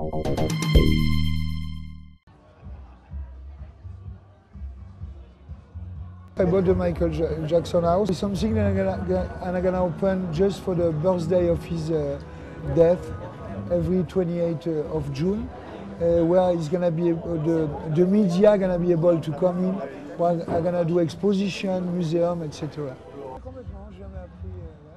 I bought the Michael Jackson house. It's something that I'm gonna open just for the birthday of his death, every 28th of June, where it's gonna be the media gonna be able to come in. Where I'm gonna do exposition, museum, etc.